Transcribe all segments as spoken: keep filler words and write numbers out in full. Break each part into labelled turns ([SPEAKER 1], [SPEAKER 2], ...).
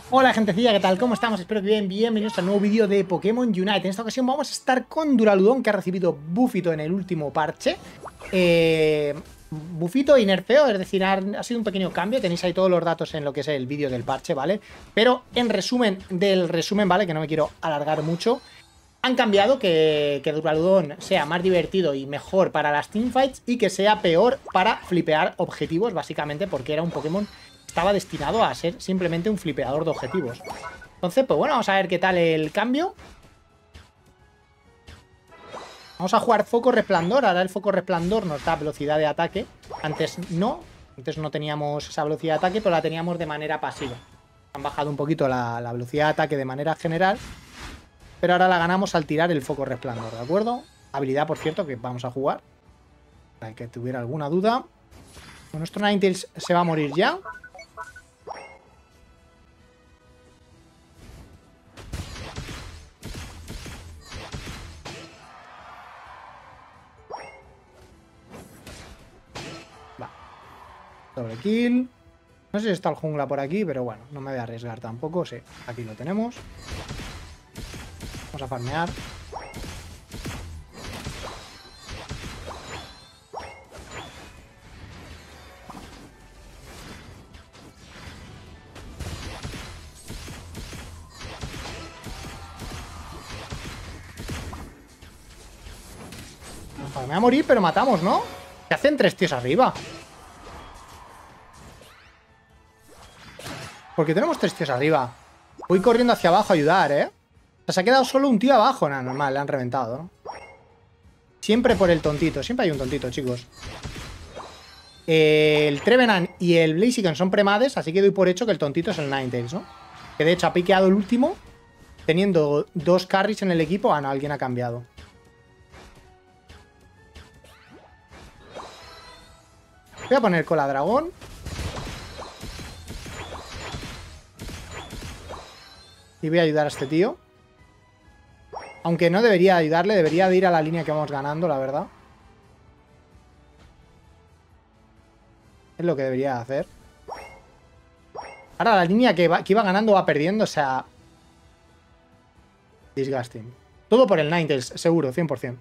[SPEAKER 1] Hola gentecilla, ¿qué tal? ¿Cómo estamos? Espero que bien, bienvenidos al nuevo vídeo de Pokémon Unite. En esta ocasión vamos a estar con Duraludon, que ha recibido bufito en el último parche. Eh, bufito y nerfeo, es decir, ha, ha sido un pequeño cambio. Tenéis ahí todos los datos en lo que es el vídeo del parche, ¿vale? Pero en resumen del resumen, ¿vale? Que no me quiero alargar mucho. Han cambiado que, que Duraludon sea más divertido y mejor para las teamfights y que sea peor para flipear objetivos, básicamente porque era un Pokémon estaba destinado a ser simplemente un flipeador de objetivos. Entonces, pues bueno, vamos a ver qué tal el cambio. Vamos a jugar Foco Resplandor. Ahora el Foco Resplandor nos da velocidad de ataque. Antes no. Antes no teníamos esa velocidad de ataque, pero la teníamos de manera pasiva. Han bajado un poquito la, la velocidad de ataque de manera general. Pero ahora la ganamos al tirar el Foco Resplandor, ¿de acuerdo? Habilidad, por cierto, que vamos a jugar. Para el que tuviera alguna duda. Bueno, nuestro Ninetales se va a morir ya. Doble kill. No sé si está el jungla por aquí, pero bueno, no me voy a arriesgar tampoco. Sí, aquí lo tenemos. Vamos a farmear. Me voy a morir, pero matamos, ¿no? ¿Qué hacen tres tíos arriba? Porque tenemos tres tíos arriba. Voy corriendo hacia abajo a ayudar, ¿eh? O sea, se ha quedado solo un tío abajo. Nada, normal, le han reventado, ¿no? Siempre por el tontito. Siempre hay un tontito, chicos. Eh, el Trevenant y el Blaziken son premades, así que doy por hecho que el tontito es el Ninetales, ¿no? Que de hecho ha piqueado el último, teniendo dos carries en el equipo. Ah, no, alguien ha cambiado. Voy a poner cola dragón. Y voy a ayudar a este tío. Aunque no debería ayudarle, debería de ir a la línea que vamos ganando, la verdad. Es lo que debería hacer. Ahora la línea que, va, que iba ganando va perdiendo, o sea... Disgusting. Todo por el Ninetales, seguro, cien por cien.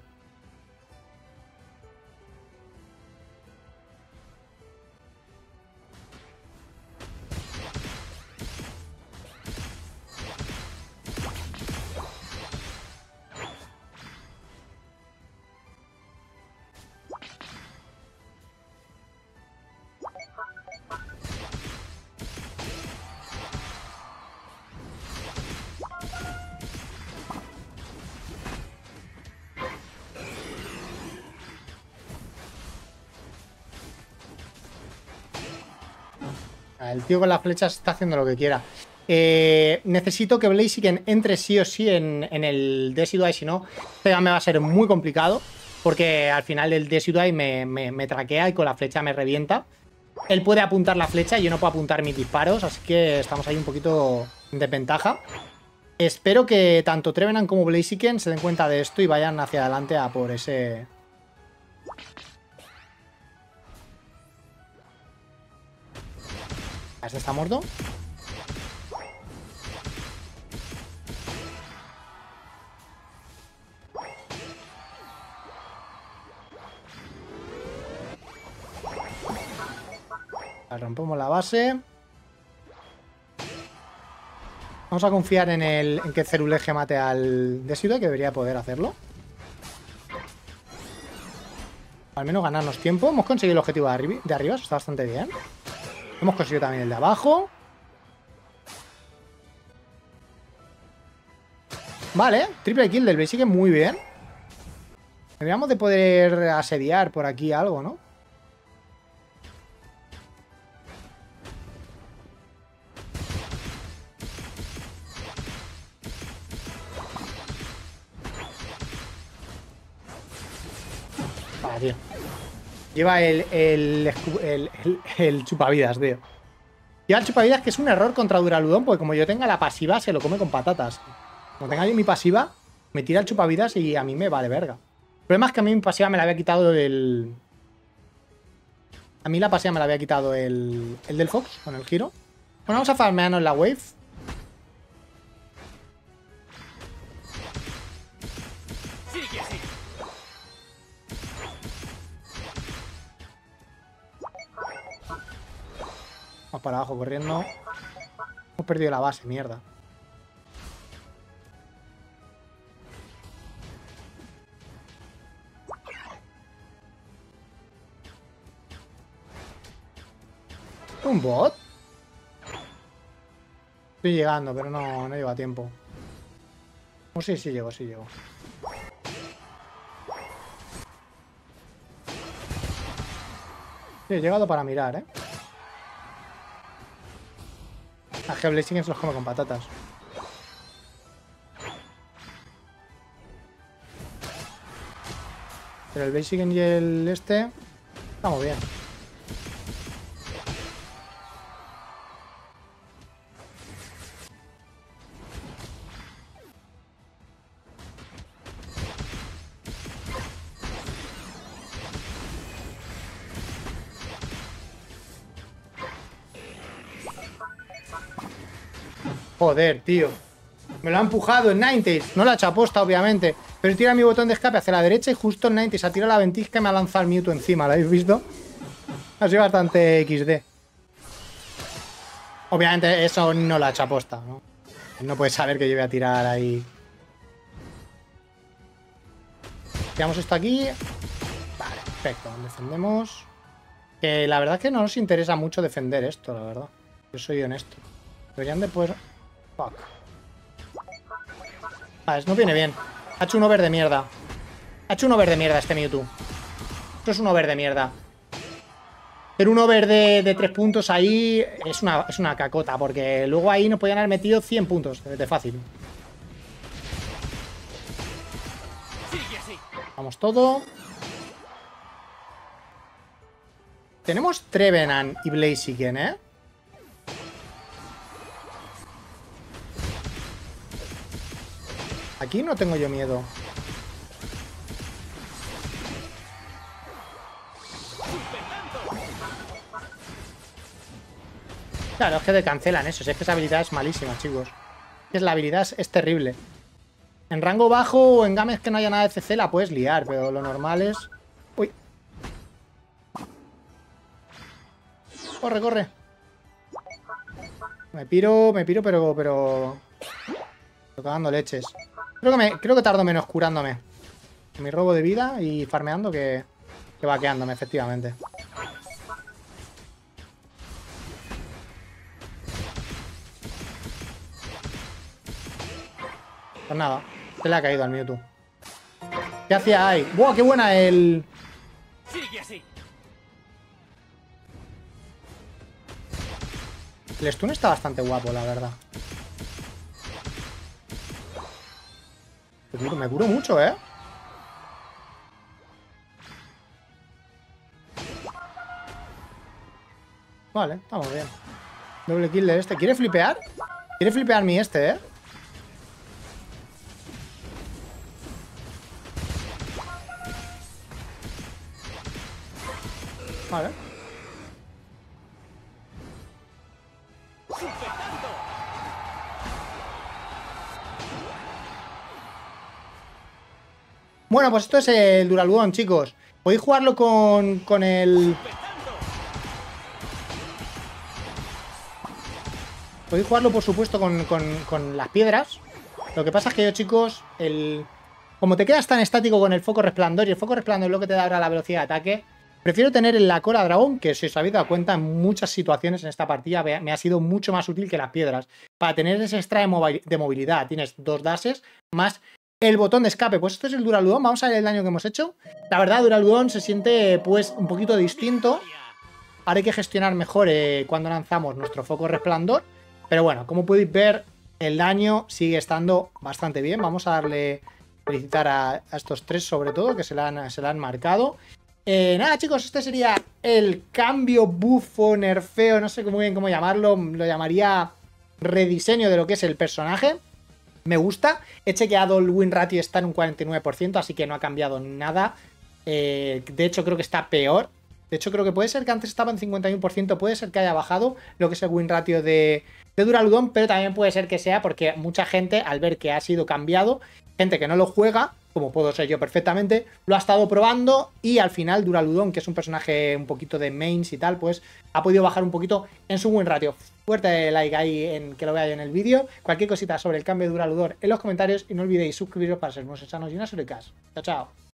[SPEAKER 1] El tío con las flechas está haciendo lo que quiera. Eh, necesito que Blaziken entre sí o sí en, en el Decidueye, si no, me va a ser muy complicado. Porque al final el Decidueye me, me, me traquea y con la flecha me revienta. Él puede apuntar la flecha y yo no puedo apuntar mis disparos, así que estamos ahí un poquito en desventaja. Espero que tanto Trevenant como Blaziken se den cuenta de esto y vayan hacia adelante a por ese... ¿Este está muerto? Rompemos la base. Vamos a confiar en, el, en que Ceruleje mate al Decidueye, que debería poder hacerlo. Al menos ganarnos tiempo. Hemos conseguido el objetivo de arriba, de arriba, eso está bastante bien. Hemos conseguido también el de abajo. Vale, triple kill del Blaziken, muy bien. Deberíamos de poder asediar por aquí algo, ¿no? Vale, tío. Lleva el, el, el, el, el chupavidas, tío. Lleva el chupavidas, que es un error contra Duraludon, porque como yo tenga la pasiva, se lo come con patatas. Como tenga yo mi pasiva, me tira el chupavidas y a mí me vale verga. El problema es que a mí mi pasiva me la había quitado el... A mí la pasiva me la había quitado el, el del Fox, con el giro. Bueno, vamos a farmearnos la wave. Vamos para abajo corriendo. Hemos perdido la base, mierda. ¿Un bot? Estoy llegando, pero no, no lleva tiempo. Oh, sí, sí llego, sí llego. Sí, he llegado para mirar, ¿eh? A Hellblazing se los come con patatas. Pero el Blaziken y el este... Estamos bien. Joder, tío. Me lo ha empujado el Ninetales. No la ha hecho aposta, obviamente. Pero tira mi botón de escape hacia la derecha y justo el Ninetales ha tirado la ventisca y me ha lanzado el Mewtwo encima. ¿Lo habéis visto? Ha sido bastante equis de. Obviamente eso no lo ha hecho aposta, ¿no? No puede saber que yo voy a tirar ahí. Tiramos esto aquí. Vale, perfecto. Defendemos. Que la verdad es que no nos interesa mucho defender esto, la verdad. Yo soy honesto. Deberían de poder... Fuck. Vale, no viene bien. Ha hecho un over de mierda. Ha hecho un over de mierda este Mewtwo. Esto es un over de mierda. Pero un over de, de tres puntos ahí es una, es una cacota. Porque luego ahí nos podían haber metido cien puntos de, de fácil. Vamos todo. Tenemos Trevenant y Blaziken, ¿eh? Aquí no tengo yo miedo. Claro, es que te cancelan eso. Si es que esa habilidad es malísima, chicos. Es la habilidad es, es terrible. En rango bajo o en games que no haya nada de C C la puedes liar, pero lo normal es... Uy. Corre, corre. Me piro, me piro, pero... pero... Estoy cagando leches. Creo que, me, creo que tardo menos curándome. Mi robo de vida y farmeando que, que vaqueándome, efectivamente. Pues nada, se le ha caído al Mewtwo. ¿Qué hacía ahí? ¡Buah, qué buena el...
[SPEAKER 2] Sigue así.
[SPEAKER 1] El stun está bastante guapo, la verdad. Me curo, me curo mucho, ¿eh? Vale, estamos bien. Doble kill de este. ¿Quiere flipear? ¿Quiere flipear mi este, eh? Vale. Bueno, pues esto es el Duraludon, chicos. Podéis jugarlo con, con el... Podéis jugarlo, por supuesto, con, con, con las piedras. Lo que pasa es que yo, chicos, el... como te quedas tan estático con el foco resplandor, y el foco resplandor es lo que te da ahora la velocidad de ataque, prefiero tener en la cola dragón, que si os habéis dado cuenta en muchas situaciones en esta partida me ha sido mucho más útil que las piedras. Para tener ese extra de movilidad, tienes dos dashes más el botón de escape. Pues esto es el Duraludon. Vamos a ver el daño que hemos hecho. La verdad, Duraludon se siente pues un poquito distinto. Ahora hay que gestionar mejor eh, cuando lanzamos nuestro foco resplandor. Pero bueno, como podéis ver, el daño sigue estando bastante bien. Vamos a darle felicitar a, a estos tres sobre todo, que se la han, se la han marcado. Eh, nada, chicos, este sería el cambio, bufo, nerfeo, no sé muy bien cómo llamarlo. Lo llamaría rediseño de lo que es el personaje. Me gusta. He chequeado el win ratio, está en un cuarenta y nueve por ciento, así que no ha cambiado nada. Eh, de hecho, creo que está peor. De hecho, creo que puede ser que antes estaba en cincuenta y uno por ciento. Puede ser que haya bajado lo que es el win ratio de, de Duraludon, pero también puede ser que sea porque mucha gente, al ver que ha sido cambiado, gente que no lo juega, como puedo ser yo perfectamente, lo ha estado probando y al final Duraludon, que es un personaje un poquito de mains y tal, pues ha podido bajar un poquito en su win ratio. Fuerte like ahí en que lo veáis en el vídeo. Cualquier cosita sobre el cambio de Duraludon en los comentarios y no olvidéis suscribiros para ser más sanos y una Chao, chao.